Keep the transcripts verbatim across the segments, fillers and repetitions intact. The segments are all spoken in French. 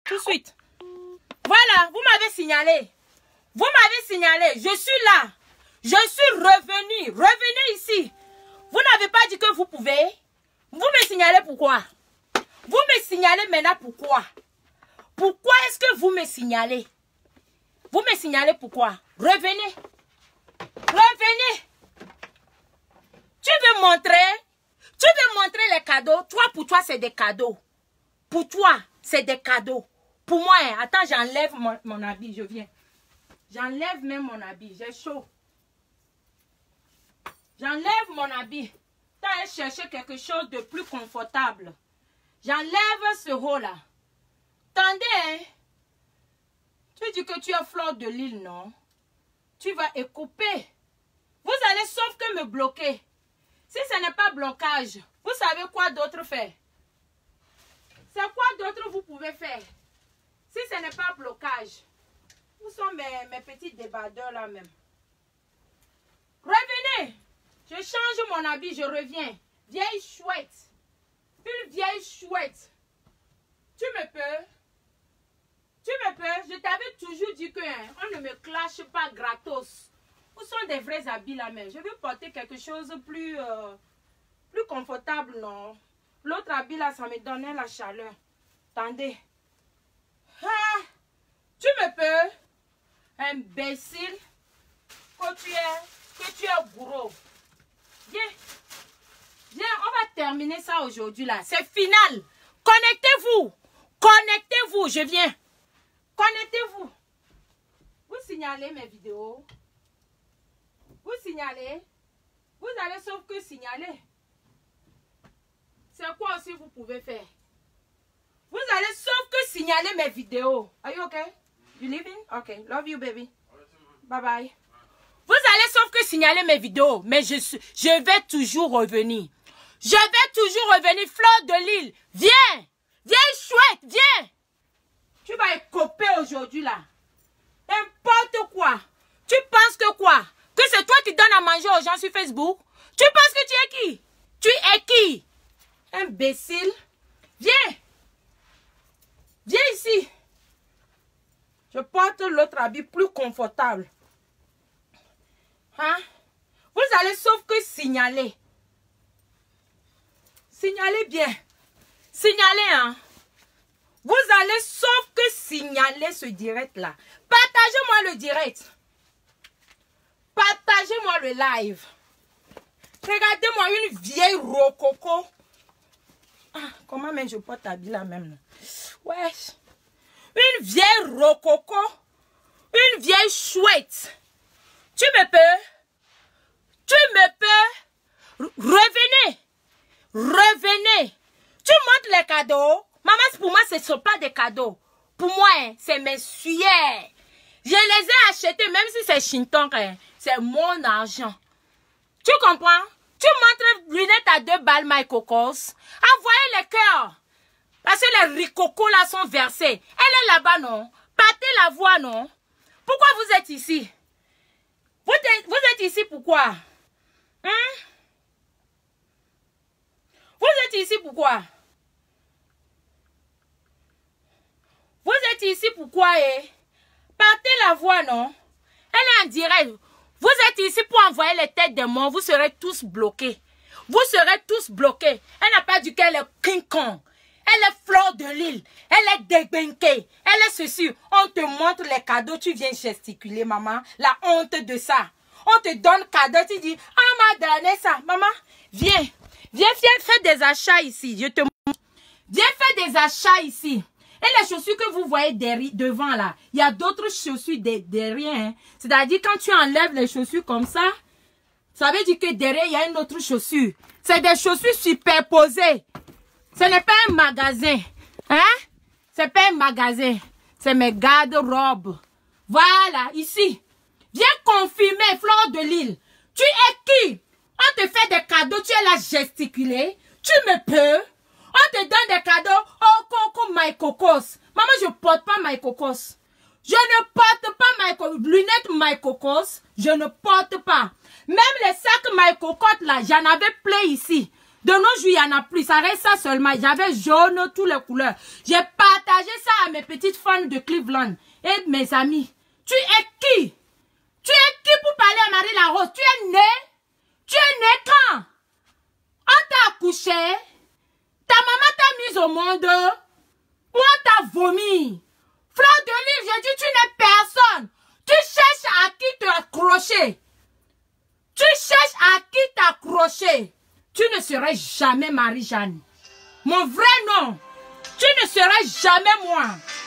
Tout de suite. Voilà, vous m'avez signalé. Vous m'avez signalé. Je suis là. Je suis revenu. Revenez ici. Vous n'avez pas dit que vous pouvez. Vous me signalez pourquoi? Vous me signalez maintenant pourquoi? Pourquoi est-ce que vous me signalez? Vous me signalez pourquoi? Revenez. Revenez. Tu veux montrer? Tu veux montrer les cadeaux? Toi, pour toi, c'est des cadeaux. Pour toi, c'est des cadeaux. Pour moi, hein, attends, j'enlève mon, mon habit, je viens. J'enlève même mon habit, j'ai chaud. J'enlève mon habit. T'as allé chercher quelque chose de plus confortable. J'enlève ce haut-là. Attendez, hein. Tu dis que tu es fleur de l'île, non? Tu vas écouper. Vous allez sauf que me bloquer. Si ce n'est pas blocage, vous savez quoi d'autre faire? C'est quoi d'autre vous pouvez faire? Si ce n'est pas blocage. Où sont mes, mes petits débardeurs là même? Revenez. Je change mon habit, je reviens. Vieille chouette. Une vieille chouette. Tu me peux? Tu me peux? Je t'avais toujours dit que hein, on ne me clash pas gratos. Où sont des vrais habits là même? Je veux porter quelque chose de plus, euh, plus confortable, non? L'autre habit là, ça me donnait la chaleur. Attendez. Ah, tu me peux? Imbécile. Que tu es, que tu es gros. Viens. Viens, on va terminer ça aujourd'hui là. C'est final. Connectez-vous. Connectez-vous. Je viens. Connectez-vous. Vous signalez mes vidéos. Vous signalez. Vous allez sauf que signaler. C'est quoi aussi vous pouvez faire? Vous allez sauf que signaler mes vidéos. Are you okay? You leaving? Okay. Love you, baby. Bye bye. Vous allez sauf que signaler mes vidéos. Mais je, je vais toujours revenir. Je vais toujours revenir. Fleur de l'île. Viens. Viens, chouette. Viens. Tu vas écoper aujourd'hui là. N'importe quoi. Tu penses que quoi? Que c'est toi qui donnes à manger aux gens sur Facebook? Tu penses que tu es qui? Tu es qui? Imbécile. Viens. Viens ici. Je porte l'autre habit plus confortable. Hein? Vous allez sauf que signaler. Signalez bien. Signalez, hein? Vous allez sauf que signaler ce direct-là. Partagez-moi le direct. Partagez-moi le live. Regardez-moi une vieille rococo. Ah, comment même je porte habit là même? Là? Ouais. Une vieille rococo. Une vieille chouette. Tu me peux? Tu me peux? Revenez. Revenez. Tu montres les cadeaux. Maman, pour moi, ce ne sont pas des cadeaux. Pour moi, hein, c'est mes sueurs. Je les ai achetés, même si c'est Shinton, hein, c'est mon argent. Tu comprends? Tu montres lunettes à deux balles, my cocos. Envoyez les cœurs. Parce que les ricocos là sont versés. Elle est là-bas, non? Partez la voix, non? Pourquoi vous êtes ici? Vous êtes, vous êtes ici pourquoi? Hein? Vous êtes ici pourquoi? Vous êtes ici pourquoi? Eh? Partez la voix, non? Elle est en direct. Vous êtes ici pour envoyer les têtes des morts. Vous serez tous bloqués. Vous serez tous bloqués. Elle n'a pas dit qu'elle est King Kong. Elle est fleur de l'île. Elle est débenquée. Elle est ceci. On te montre les cadeaux. Tu viens gesticuler, maman. La honte de ça. On te donne cadeau. Tu dis, ah, m'a donné ça. Maman, viens. Viens, viens faire des achats ici. Je te montre. Viens faire des achats ici. Et les chaussures que vous voyez derrière, devant là, il y a d'autres chaussures de, derrière. Hein. C'est-à-dire quand tu enlèves les chaussures comme ça, ça veut dire que derrière, il y a une autre chaussure. C'est des chaussures superposées. Ce n'est pas un magasin. Hein? C'est pas un magasin. C'est mes garde-robes. Voilà, ici. Viens confirmer, fleur de l'île. Tu es qui? On te fait des cadeaux, tu es là gesticulé. Tu me peux? On te donne des cadeaux. Oh, coco, my cocos. Maman, je porte pas my cocos. Je ne porte pas my cocos. Lunettes my cocos. Je ne porte pas. Même les sacs my cocotte là, j'en avais plein ici. De nos jours, il n'y en a plus. Ça reste ça seulement. J'avais jaune, toutes les couleurs. J'ai partagé ça à mes petites fans de Cleveland et mes amis. Tu es qui? Tu es qui pour parler à Marie Larose? Tu es né? Tu es né quand? On t'a accouché? Ta maman t'a mise au monde? Ou on t'a vomi? Fleur de Lys, je dis, tu n'es personne. Tu cherches à qui t'accrocher. Tu cherches à qui t'accrocher. Tu ne serais jamais Marie-Jeanne. Mon vrai nom. Tu ne serais jamais moi.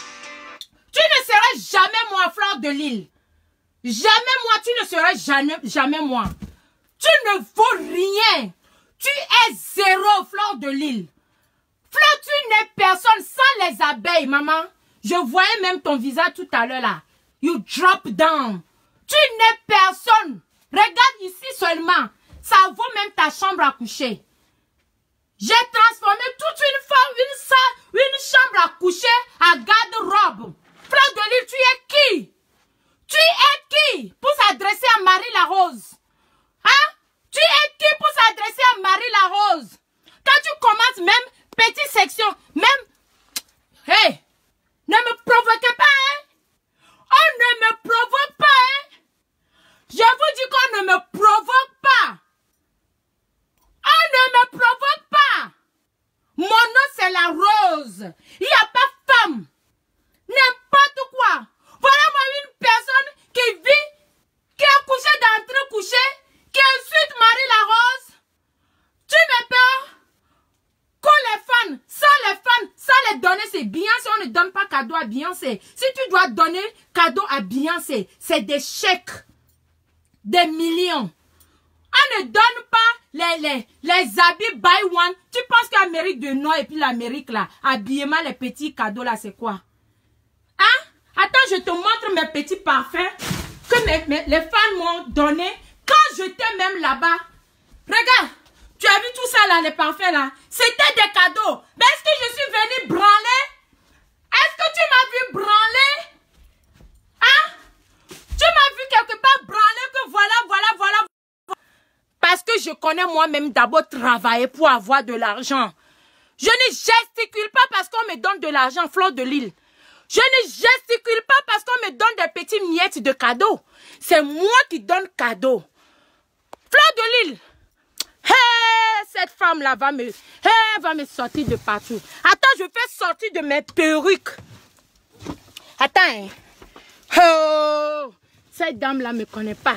Tu ne serais jamais moi, Fleur de Lys. Jamais moi, tu ne serais jamais, jamais moi. Tu ne vaux rien. Tu es zéro, Fleur de Lys. Fleur, tu n'es personne sans les abeilles, maman. Je voyais même ton visage tout à l'heure là. You drop down. Tu n'es personne. Regarde ici seulement. Ça vaut même ta chambre à coucher. J'ai transformé toute une femme, une salle, une chambre à coucher à garde-robe. Fleur de Lys, tu es qui? Tu es qui pour s'adresser à Marie Larose? Hein? Tu es qui pour s'adresser à Marie Larose? Quand tu commences même petite section, même... Hey! Ne me provoquez pas, hein? On ne me provoque pas, hein? Je vous dis qu'on ne me provoque pas. On ne me provoque pas. Mon nom, c'est la Rose. Il n'y a pas femme. N'importe quoi. Voilà moi une personne qui vit, qui a couché d'entrée couché, qui insulte Marie Larose. Tu me peur? Quand les fans, sans les fans, sans les donner, c'est Beyoncé, on ne donne pas cadeau à Beyoncé. Si tu dois donner cadeau à Beyoncé, c'est des chèques, des millions. On ne donne pas les, les, les habits buy one. Tu penses qu'Amérique du Nord et puis l'Amérique là, habillement, les petits cadeaux là, c'est quoi? Hein? Attends, je te montre mes petits parfums que mes, mes, les fans m'ont donné quand j'étais même là-bas. Regarde. Tu as vu tout ça là, les parfums là? C'était des cadeaux. Mais est-ce que je suis venue branler? Est-ce que tu m'as vu branler? Hein? Tu m'as vu quelque part branler que voilà, voilà, voilà. Parce que je connais moi-même d'abord travailler pour avoir de l'argent. Je ne gesticule pas parce qu'on me donne de l'argent, Fleur de Lys. Je ne gesticule pas parce qu'on me donne des petits miettes de cadeaux. C'est moi qui donne cadeaux. Fleur de Lys. Hey, cette femme-là va me, hey, va me sortir de partout. Attends, je fais sortir de mes perruques. Attends. Oh, cette dame-là ne me connaît pas.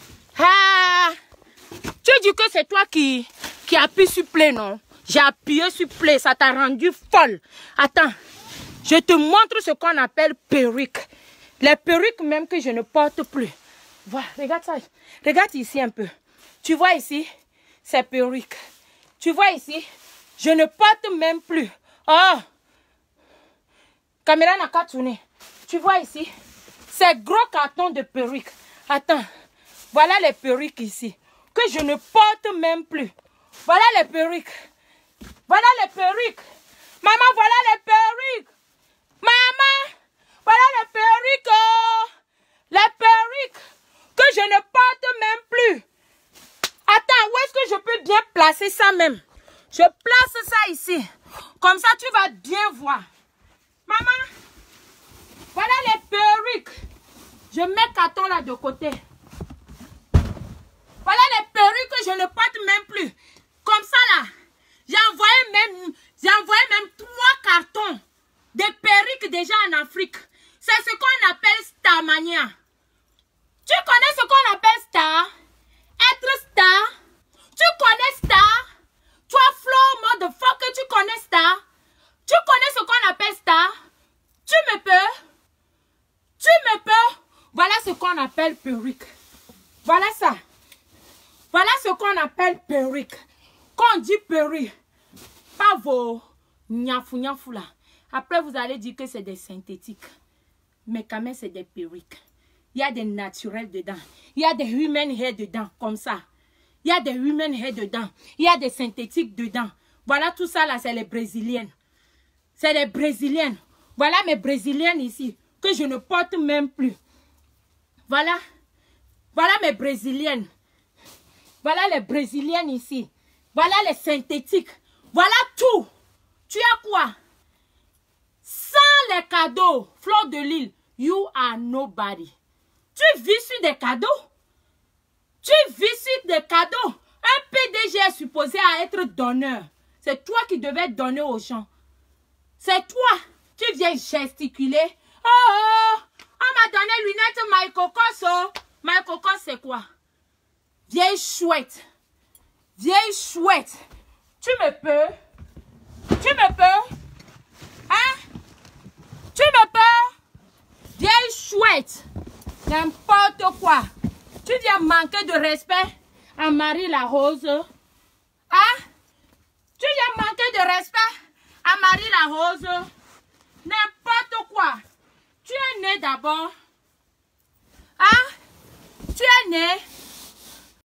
Ah, tu dis que c'est toi qui, qui appuies sur play, non? J'ai appuyé sur play, ça t'a rendu folle. Attends, je te montre ce qu'on appelle perruque. Les perruques même que je ne porte plus. Voilà, regarde ça. Regarde ici un peu. Tu vois ici? C'est perruque. Tu vois ici, je ne porte même plus. Oh, caméra n'a qu'à tourner. Tu vois ici, c'est gros carton de perruque. Attends, voilà les perruques ici, que je ne porte même plus. Voilà les perruques. Voilà les perruques. Maman, voilà les perruques. Maman, voilà les perruques. Oh, les perruques que je ne porte même plus. Attends, où est-ce que je peux bien placer ça même? Je place ça ici. Comme ça, tu vas bien voir. Maman, voilà les perruques. Je mets le carton là de côté. Voilà les perruques que je ne porte même plus. Comme ça là, j'ai envoyé même, j'ai envoyé même trois cartons de perruques déjà en Afrique. C'est ce qu'on appelle Starmania. Tu connais ce qu'on appelle Star? Être star? Tu connais Star? Toi, Flo, motherfucker, tu connais Star? Tu connais ce qu'on appelle Star? Tu me peux? Tu me peux? Voilà ce qu'on appelle perruque. Voilà ça. Voilà ce qu'on appelle perruque. Quand on dit perruque, pas vos niafou niafou là. Après, vous allez dire que c'est des synthétiques. Mais quand même, c'est des perruques. Il y a des naturels dedans. Il y a des human hair dedans, comme ça. Il y a des human hair dedans. Il y a des synthétiques dedans. Voilà tout ça là, c'est les brésiliennes. C'est les brésiliennes. Voilà mes brésiliennes ici, que je ne porte même plus. Voilà. Voilà mes brésiliennes. Voilà les brésiliennes ici. Voilà les synthétiques. Voilà tout. Tu as quoi? Sans les cadeaux, Fleur de Lys, you are nobody. Tu vis sur des cadeaux. Tu vis sur des cadeaux. Un P D G est supposé à être donneur. C'est toi qui devais donner aux gens. C'est toi qui viens gesticuler. Oh, oh, on m'a donné lunettes My Cocos. Oh. My Cocos, c'est quoi? Vieille chouette. Vieille chouette. Tu me peux? Tu me peux? Hein? Tu me peux? Vieille chouette. N'importe quoi. Tu viens manquer de respect à Marie la Rose. Hein? Tu viens manquer de respect à Marie la Rose. N'importe quoi. Tu es né d'abord. Hein? Tu es né